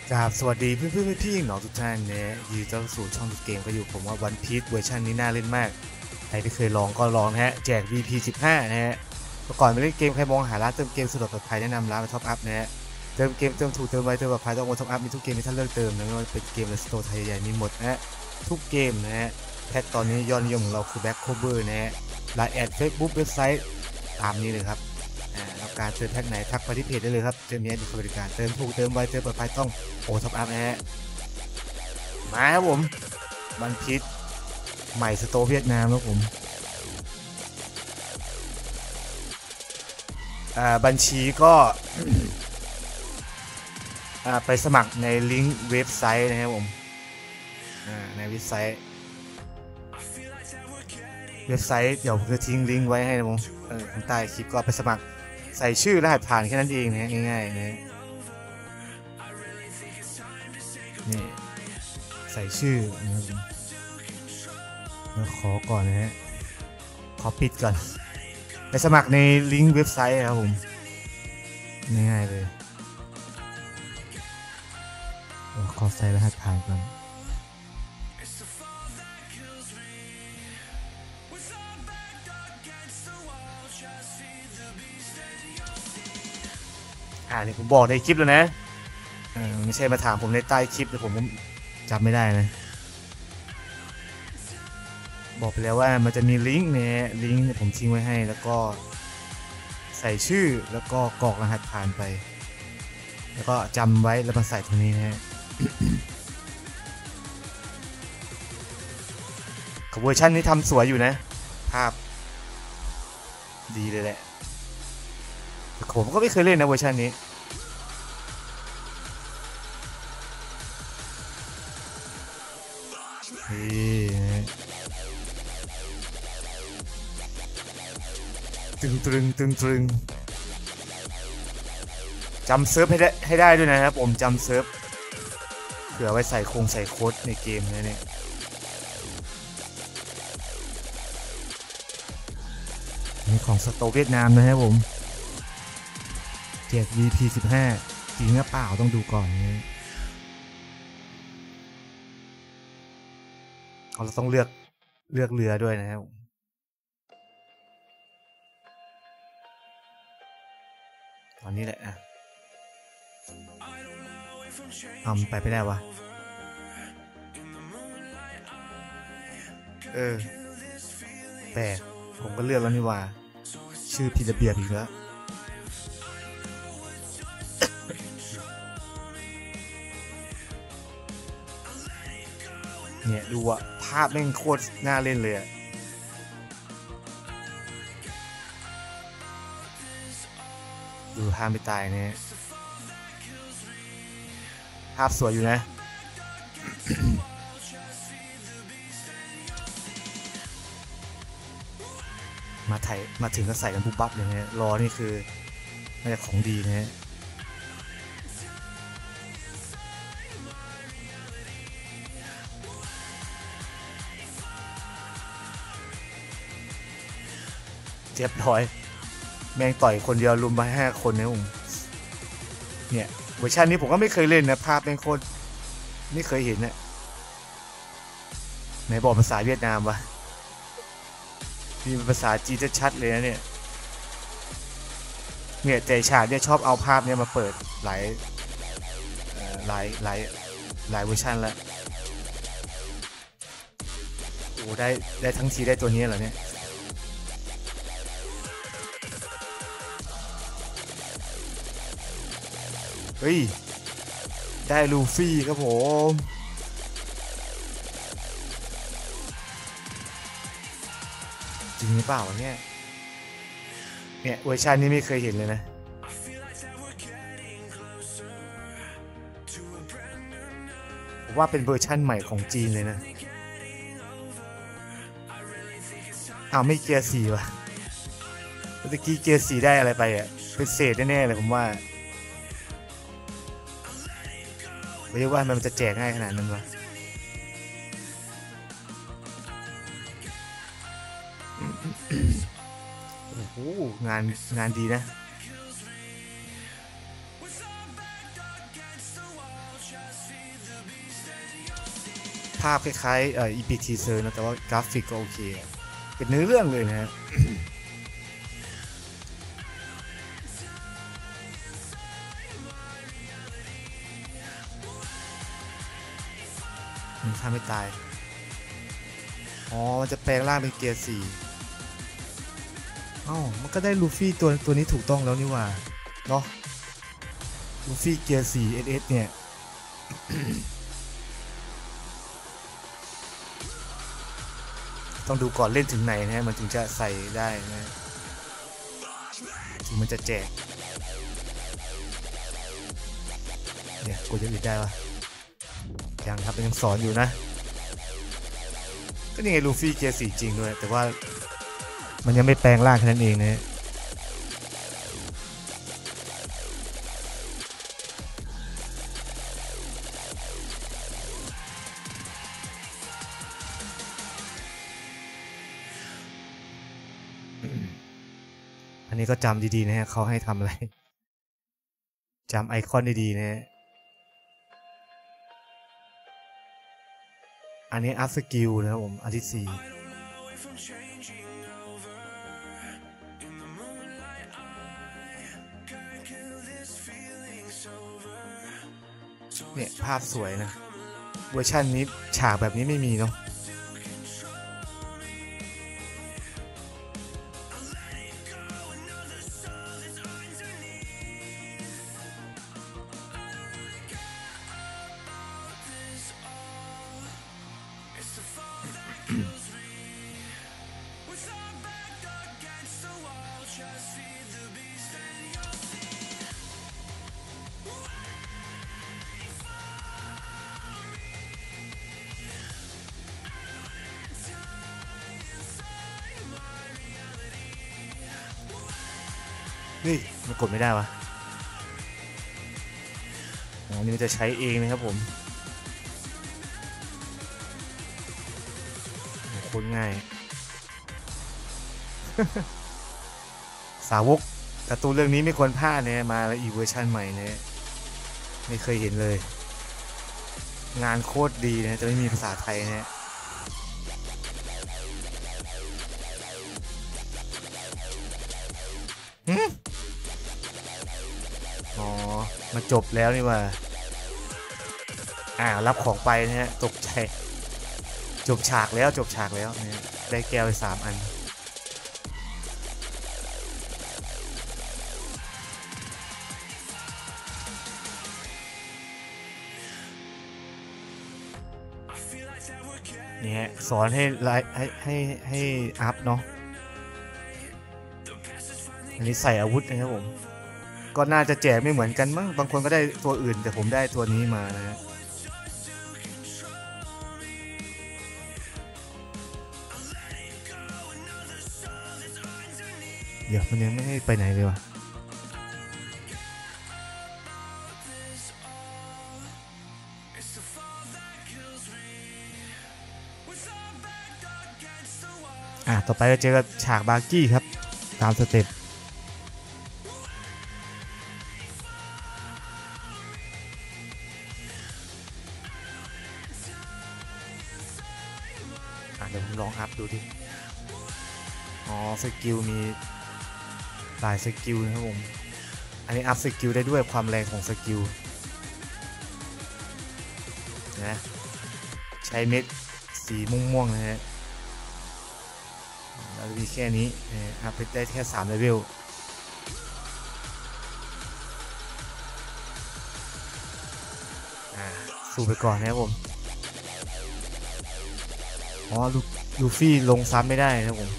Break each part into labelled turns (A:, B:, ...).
A: กราบสวัสดีเพื่อนๆพี่หนอทุกท่านนะยินดีต้อนรับสู่ช่องเกมก็อยู่ผมว่าวันพีซเวอร์ชันนี้น่าเล่นมากใครที่เคยลองก็ลองนะฮะแจก VP 15นะฮะเมื่อก่อนไม่เล่นเกมใครมองหาร้านเติมเกมสะดวกปลอดภัยแนะนำร้านมาท็อปอัพนะฮะเติมเกมเติมถูกเติมไวเติมปลอดภัยต้องโอนท็อปอัพมีทุกเกมที่ท่านเลือกเติมนะไม่ว่าเป็นเกมในสโตร์ไทยใหญ่มีหมดนะฮะทุกเกมนะฮะแพ็คตอนนี้ยอดนิยมของเราคือแบ็คโคเวอร์นะฮะไลน์แอดเฟซบุ๊กเว็บไซต์ตามนี้เลยครับแล้วการเติมแพ็คไหนทักไปที่เพจได้เลยครับจะมีบริการเติมถูกเติมไวเติมปลอดภัยต้องโอนท็อปอัพนะฮะมาครับผมวันพีชใหม่สโตร์เวียดนามครับผมบัญชีก็ไปสมัครในลิงก์เว็บไซต์นะครับผมในเว็บไซต์เดี๋ยวผมจะทิ้งลิงก์ไว้ให้นะผมข้างใต้คลิปก็ไปสมัครใส่ชื่อรหัสผ่านแค่นั้นเองนะง่ายๆนะนี่ใส่ชื่อนะครับแล้วขอก่อนนะฮะขอปิดก่อนไปสมัครในลิงก์เว็บไซต์ครับผมง่ายๆเลยขอใส่รหัสผ่านก่อนนี่ผมบอกในคลิปแล้วนะไม่ใช่มาถามผมในใต้คลิปแต่ผมจำไม่ได้นะบอกไปแล้วว่ามันจะมีลิงก์เนี่ยลิงก์ผมทิ้งไว้ให้แล้วก็ใส่ชื่อแล้วก็กรอกรหัสผ่านไปแล้วก็จำไว้แล้วมาใส่ตรงนี้นะฮะเวอร์ชันนี้ทำสวยอยู่นะภาพดีเลยแหละผมก็ไม่เคยเล่นนะเวอร์ชันนี้ตึงจำเซิร์ฟให้ได้ด้วยนะครับผมจำเซิร์ฟเผื่อไว้ใส่โค้ดในเกมนะเนี่ยนี่ของสโตร์เวียดนามนะครับผมแจก VP 15จริงหรือเปล่าต้องดูก่อนนะเราต้องเลือกเรือด้วยนะครับตอนนี้แหละไปไม่ได้วะแต่ผมก็เลือกแล้วนี่ว่าชื่อผิดระเบียบอีกแล้วเนี่ยดูอะภาพแม่งโคตรน่าเล่นเลยอะดูภาพไม่ตายเนี่ยภาพสวยอยู่นะมาถึงก็ใส่กันปุ๊บปั๊บเลยนะรอนี่คือน่าจะของดีนะเรียบร้อยแม่งต่อยคนเดียวรุมไป5 คนนะผมเนี่ยเวอร์ชันนี้ผมก็ไม่เคยเล่นนะภาพแม่งโคตรไม่เคยเห็นนะไหนบอกภาษาเวียดนามวะมีภาษาจีนชัดเลยนะเนี่ยแต่ฉากเนี่ยชอบเอาภาพเนี่ยมาเปิดหลายเวอร์ชันแล้วโอ้ได้ทั้งทีได้ตัวนี้เหรอเนี่ยเฮ้ยได้ลูฟี่ครับผมจริงหรือเปล่าเนี่ยเวอร์ชันนี้ไม่เคยเห็นเลยนะผมว่าเป็นเวอร์ชันใหม่ของจีนเลยนะไม่เกียร์4วะเมื่อกี้เกียร์4ได้อะไรไปเป็นเศษแน่ๆเลยผมว่าไม่รู้ว่ามันจะแจกง่ายขนาดนั้นวะโอ้โหงานดีนะภาพคล้ายๆอีพิกทีเซอร์นะแต่ว่ากราฟิกก็โอเคเป็นเนื้อเรื่องเลยนะฮะ ถ้าไม่ตายอ๋อมันจะแปลงร่างเป็นเกียร์4มันก็ได้ลูฟี่ตัวนี้ถูกต้องแล้วนี่ว่าเนาะลูฟี่เกียร์4 SS เนี่ย ต้องดูก่อนเล่นถึงไหนนะมันถึงจะใส่ได้นะถึงมันจะแจกเนี่ยกูจะอื่นได้ปะยังครับยังสอนอยู่นะก็นี่ไงลูฟี่เกียร์4จริงด้วยแต่ว่ามันยังไม่แปลงร่างแค่นั้นเองนะอันนี้ก็จำดีๆนะฮะเขาให้ทำอะไรจำไอคอนดีๆนะฮะอันนี้อัพสกิลนะครับผมอันที่4เนี่ยภาพสวยนะเวอร์ชันนี้ฉากแบบนี้ไม่มีเนาะนี่มันกดไม่ได้วะอันนี้มันจะใช้เองนะครับผมโคตรง่าย สาวกการ์ตูนเรื่องนี้ไม่ควรพลาดเนี่ยมาอีกเวอร์ชันใหม่เนี่ยไม่เคยเห็นเลยงานโคตรดีนะจะไม่มีภาษาไทยนะอ๋อมาจบแล้วนี่ว่ารับของไปนะฮะตกใจจบฉากแล้วเนี่ยได้แก้วไป3 อันนี่ฮะสอนให้ไลให้อัพเนาะอันนี้ใส่อาวุธนะครับผมก็น่าจะแจกไม่เหมือนกันมั้งบางคนก็ได้ตัวอื่นแต่ผมได้ตัวนี้มานะฮะเดี๋ยวมันยังไม่ให้ไปไหนเลยวะต่อไปก็เจอกับฉากบาร์กี้ครับตามสเต็ปเดี๋ยวผมลองอัพดูดิสกิลมีหลายสกิลนะครับผมอันนี้อัพสกิลได้ด้วยความแรงของสกิลนะใช้เม็ดสีม่วงๆนะฮะเรามีแค่นี้อัพได้แค่3เลเวลสู้ไปก่อนนะครับผมลูฟี่ลงซ้ำไม่ได้นะครับผม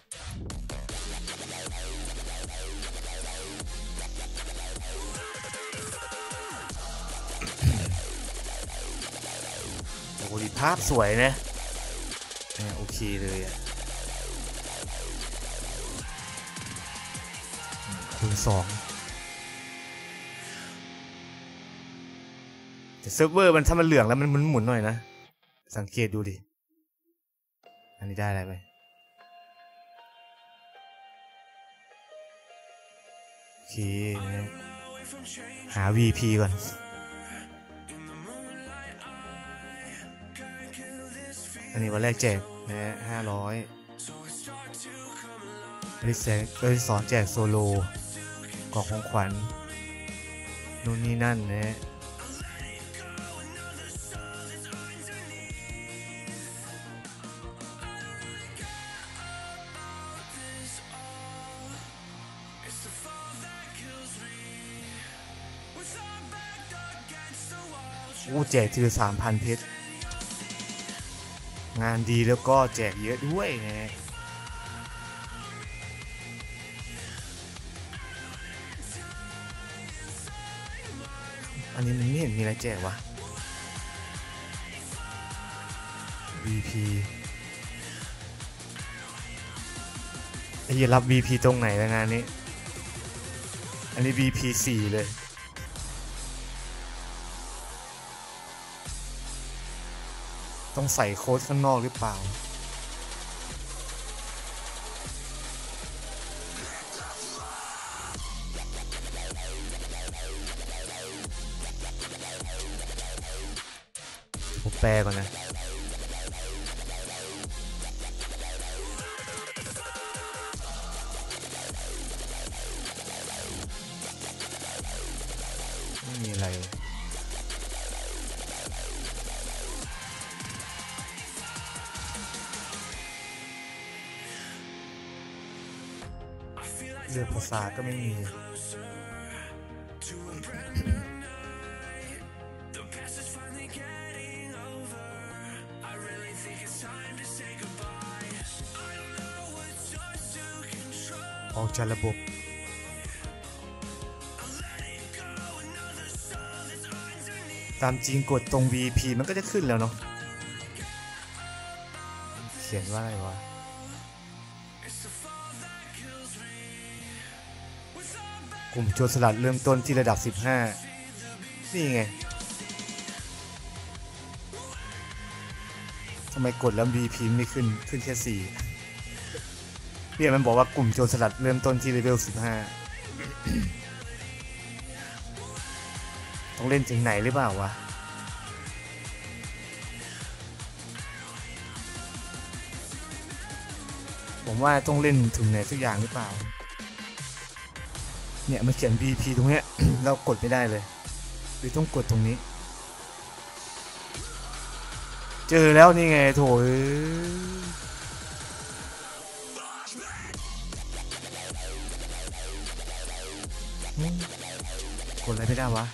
A: โอ้โหภาพสวยนะโอเคเลยคูณ 2แต่เซิร์ฟเวอร์มันถ้ามันเหลืองแล้วมันหมุนหน่อยนะสังเกตดูดิอันนี้ได้อะไรไปโอเคนะหา VP ก่อนอันนี้วันแรกแจกนะฮะ500วันที่สองแจกโซโลกล่องของขวัญนู่นนี่นั่นนะฮะแจกทีละ 3,000 เพชรงานดีแล้วก็แจกเยอะด้วยนะอันนี้มันไม่เห็นมีอะไรแจกวะ VP ไอ้เหี้ยรับ VP ตรงไหนละงานนี้อันนี้ VP 4เลยต้องใส่โค้ดข้างนอกหรือเปล่าผมแปลก่อนนะไม่มีอะไรเรื่องภาษาก็ไม่มีออกจากระบบตามจริงกดตรง VP มันก็จะขึ้นแล้วเนาะเขียนว่าอะไรวะกลุ่มโจรสลัดเริ่มต้นที่ระดับ15นี่ไงทำไมกดแล้ว VP ไม่ขึ้นแค่4เนี่ยมันบอกว่ากลุ่มโจรสลัดเริ่มต้นที่เลเวล15ต้องเล่นถึงไหนหรือเปล่าวะผมว่าต้องเล่นถึงไหนสักอย่างหรือเปล่าเนี่ยมันเขียน VP ตรงเนี้ย เรากดไม่ได้เลยหรือต้องกดตรงนี้เจอแล้วนี่ไงโถกดอะไรไม่ได้วะ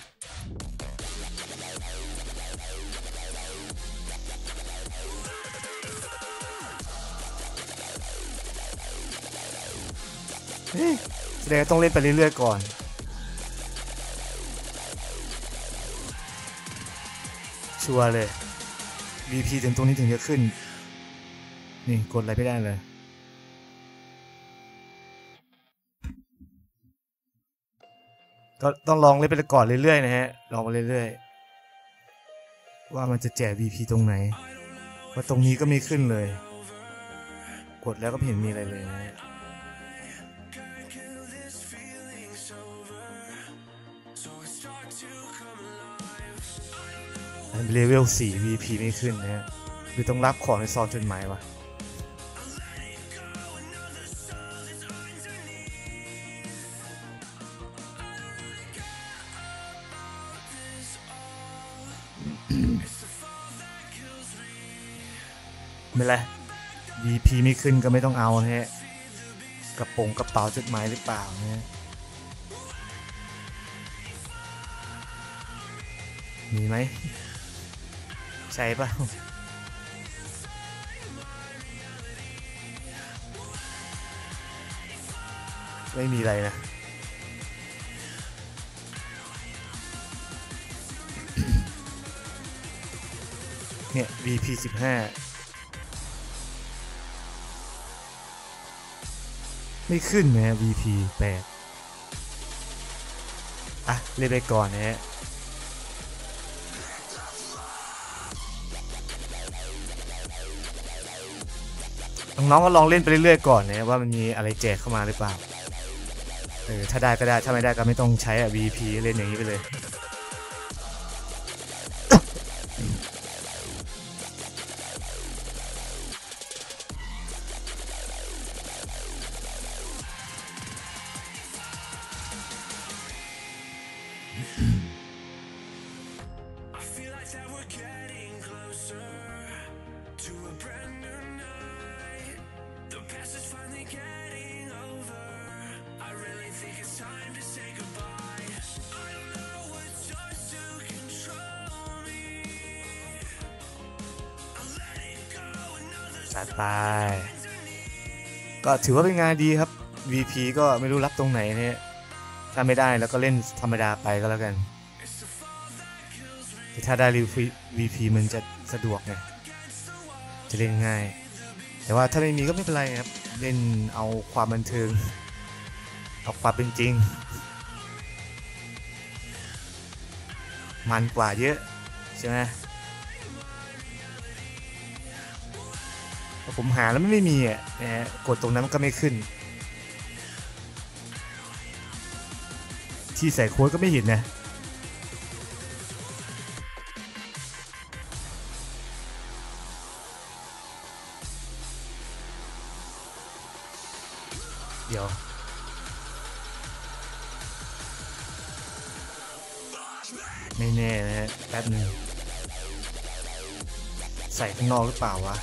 A: แสดงต้องเล่นไปเรื่อยๆก่อนชัวร์เลย VP ถึงตรงนี้ถึงจะขึ้นนี่กดอะไรไม่ได้เลยก็ต้องลองเล่นไปก่อนเรื่อยๆนะฮะลองไปเรื่อยๆว่ามันจะแจก VP ตรงไหนว่าตรงนี้ก็ไม่ขึ้นเลยกดแล้วก็ไม่เห็นมีอะไรเลยนะเลเวล4 VP ไม่ขึ้นนะฮะหรือต้องรับของในซองจดหมายวะไม่ไร VP ไม่ขึ้นก็ไม่ต้องเอานะฮะกระเป๋าจดหมายหรือเปล่านะมีไหมใช่ป่ะไม่มีอะไรนะเนี่ย VP 15ไม่ขึ้นนะ VP 8อ่ะเล่นไปก่อนนะฮะน้องๆก็ลองเล่นไปเรื่อยๆก่อนนะว่ามันมีอะไรแจกเข้ามาหรือเปล่าถ้าได้ก็ได้ถ้าไม่ได้ก็ไม่ต้องใช้VP เล่นอย่างนี้ไปเลยจัดไปก็ถือว่าเป็นงานดีครับ VP ก็ไม่รู้รับตรงไหนเนี่ยถ้าไม่ได้แล้วก็เล่นธรรมดาไปก็แล้วกันถ้าได้ VP มันจะสะดวกไงจะเล่นง่ายแต่ว่าถ้าไม่มีก็ไม่เป็นไรครับเล่นเอาความบันเทิงเอาความเป็นจริงมันกว่าเยอะใช่ไหมผมหาแล้วไม่มีอ่ะนะฮะกดตรงนั้นมันก็ไม่ขึ้นที่ใส่โค้ดก็ไม่เห็นนะเดี๋ยวไม่แน่นะฮะแป๊บนึงใส่ข้างนอกหรือเปล่าวะ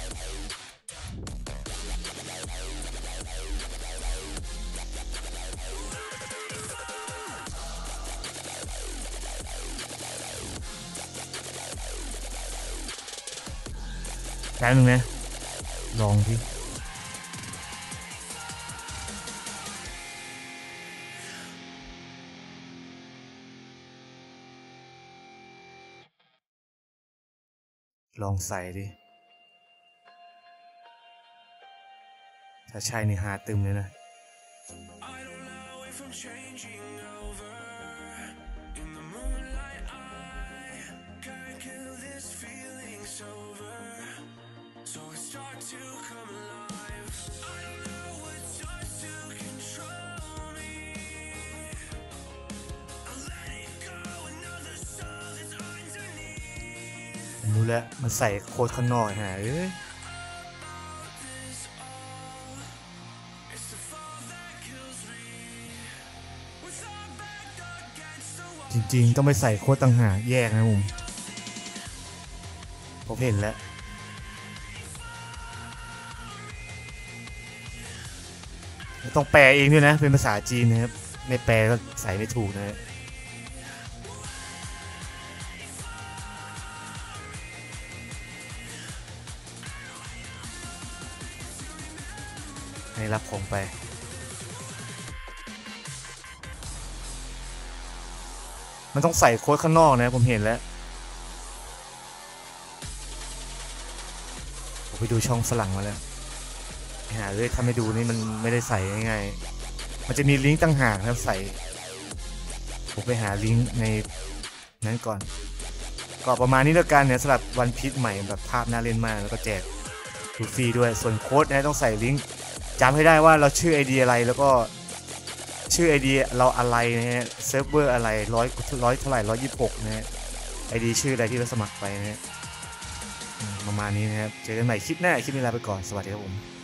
A: แป๊บนึงนะลองดิลองใส่ดิถ้าใช่นี่หาตึมเลยนะรู้แล้วมันใส่โค้ดข้างนอกฮะจริงๆต้องไปใส่โค้ดต่างหากแยกนะผมเห็นแล้วต้องแปลเองด้วยนะเป็นภาษาจีนนะครับไม่แปลก็ใส่ไม่ถูกนะให้รับของไปมันต้องใส่โค้ดข้างนอกนะผมเห็นแล้วผมไปดูช่องฝรั่งมาแล้วหาเลยถ้าไม่ดูนี่มันไม่ได้ใส่ง่ายๆมันจะมีลิงก์ต่างหากครับใส่ผมไปหาลิงก์ในนั้นก่อนก็ประมาณนี้แล้วกันเนี่ยสำหรับวันพีชใหม่แบบภาพน่าเล่นมากแล้วก็แจกฟรีด้วยส่วนโค้ดนะต้องใส่ลิงก์จำให้ได้ว่าเราชื่อ ID อะไรแล้วก็ชื่อ ID เราอะไรนะฮะเซิร์ฟเวอร์อะไรร้อยเท่าไหร่126นะฮะ ID ชื่ออะไรที่เราสมัครไปนะฮะประมาณนี้นะครับเจอกันใหม่คลิปหน้าคลิปนี้ลาไปก่อนสวัสดีครับผม